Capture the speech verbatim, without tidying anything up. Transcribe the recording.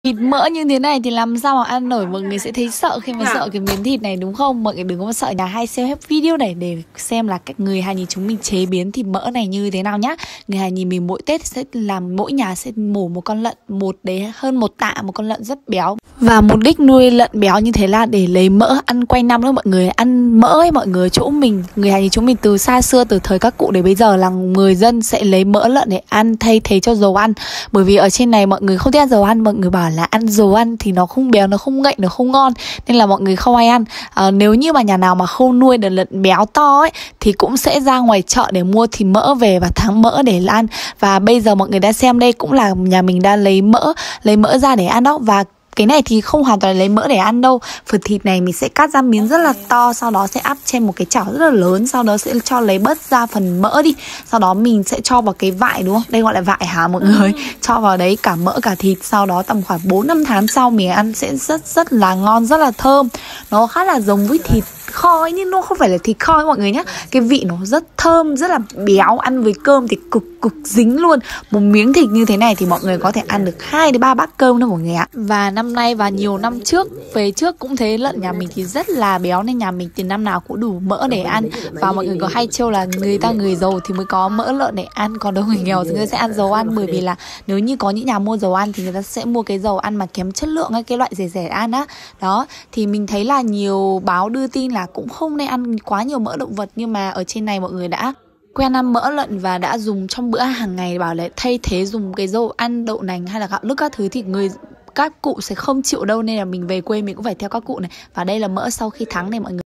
Thịt mỡ như thế này thì làm sao mà ăn nổi, mọi người sẽ thấy sợ khi mà sợ cái miếng thịt này đúng không? Mọi người đừng có sợ, nhà hay xem hết video này để xem là các người Hà nhìn chúng mình chế biến thịt mỡ này như thế nào nhá. Người Hà nhìn mình mỗi Tết sẽ làm, mỗi nhà sẽ mổ một con lợn, một đấy hơn một tạ, một con lợn rất béo. Và mục đích nuôi lợn béo như thế là để lấy mỡ ăn quanh năm đó mọi người. Ăn mỡ ấy mọi người, chỗ mình, người Hà nhìn chúng mình từ xa xưa, từ thời các cụ đến bây giờ là người dân sẽ lấy mỡ lợn để ăn thay thế cho dầu ăn. Bởi vì ở trên này mọi người không thích ăn dầu ăn, mọi người bảo là ăn dầu ăn thì nó không béo, nó không ngậy, nó không ngon, nên là mọi người không ai ăn. à, Nếu như mà nhà nào mà không nuôi được lợn béo to ấy thì cũng sẽ ra ngoài chợ để mua thịt mỡ về và thắng mỡ để ăn. Và bây giờ mọi người đã xem đây cũng là nhà mình đã lấy mỡ lấy mỡ ra để ăn đó. Và cái này thì không hoàn toàn lấy mỡ để ăn đâu. Phần thịt này mình sẽ cắt ra miếng rất là to, sau đó sẽ áp trên một cái chảo rất là lớn, sau đó sẽ cho lấy bớt ra phần mỡ đi. Sau đó mình sẽ cho vào cái vại, đúng không? Đây gọi là vại hả mọi người? Cho vào đấy cả mỡ cả thịt, sau đó tầm khoảng bốn năm tháng sau mình ăn sẽ rất rất là ngon, rất là thơm. Nó khá là giống với thịt kho ấy, nhưng nó không phải là thịt kho ấy mọi người nhé. Cái vị nó rất thơm, rất là béo, ăn với cơm thì cực cực dính luôn. Một miếng thịt như thế này thì mọi người có thể ăn được hai đến ba bát cơm thôi mọi người ạ. Và năm nay và nhiều năm trước về trước cũng thế, lợn nhà mình thì rất là béo nên nhà mình từ năm nào cũng đủ mỡ để ăn. Và mọi người có hay trêu là người ta người giàu thì mới có mỡ lợn để ăn, còn đâu người nghèo thì người sẽ ăn dầu ăn. Bởi vì là nếu như có những nhà mua dầu ăn thì người ta sẽ mua cái dầu ăn mà kém chất lượng ấy, cái loại rẻ rẻ ăn á. Đó, thì mình thấy là nhiều báo đưa tin là cũng không nên ăn quá nhiều mỡ động vật, nhưng mà ở trên này mọi người đã quen ăn mỡ lợn và đã dùng trong bữa hàng ngày, bảo là thay thế dùng cái dầu ăn, đậu nành hay là gạo lứt các thứ thì người các cụ sẽ không chịu đâu, nên là mình về quê mình cũng phải theo các cụ này. Và đây là mỡ sau khi thắng này mọi người.